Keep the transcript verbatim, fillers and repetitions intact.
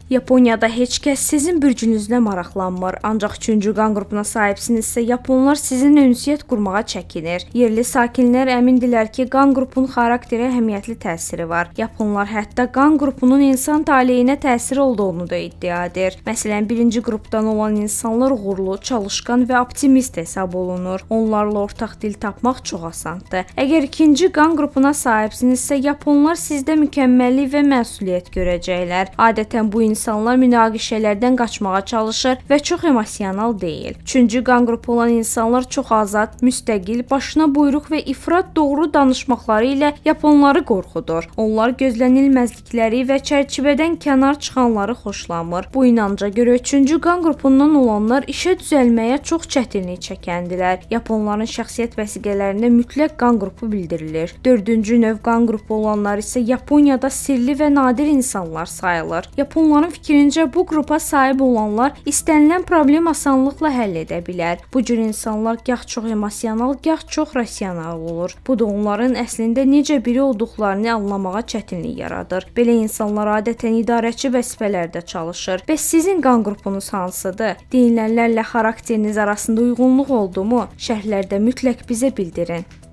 Yaponiyada heç kəs sizin bürcünüzlə maraqlanmır, ancaq üçüncü qan qrupuna sahibsinizsə, Yaponlar sizinlə ünsiyyət qurmağa çəkinir. Yerli sakinlər əmindirlər ki, qan qrupunun xarakterə əhəmiyyətli təsiri var. Yaponlar hətta qan qrupunun insan taleyinə təsiri olduğunu da iddia edir. Məsələn, birinci qrupdan olan insanlar uğurlu, çalışqan və optimist hesab olunur. Onlarla ortaq dil tapmaq çox asandır. Əgər ikinci qan qrupuna sahibsinizsə, Yaponlar sizdə mükəmməllik və məsuliyyət görəcəklər. Adətən bu İnsanlar münaqişələrdən qaçmağa çalışır və çox emosional deyil. Üçüncü qan qrupu olan insanlar çox azad, müstəqil, başına buyruq və ifrat doğru danışmaqları ilə Yaponları qorxudur. Onlar gözlənilməzlikləri və çərçivədən kənar çıxanları xoşlamır. Bu inanca görə üçüncü qan qrupundan olanlar işə düzəlməyə çox çətinlik çəkəndilər. Yaponların şəxsiyyət vəsiqələrində mütləq qan qrupu bildirilir. Dördüncü növ qan qrupu olanlar isə Yaponiyada sirli və nadir insanlar sayılır. Yaponların fikrincə bu qrupa sahib olanlar istənilən problem asanlıqla həll edə bilər. Bu cür insanlar gah çox emosional, gah çox rasional olur. Bu da onların əslində necə biri olduqlarını anlamağa çətinlik yaradır. Belə insanlar adətən idarəçi vəzifələrdə çalışır. Bəs sizin qan qrupunuz hansıdır? Deyilənlərlə xarakteriniz arasında uyğunluq oldumu? Şərhlərdə mütləq bizə bildirin.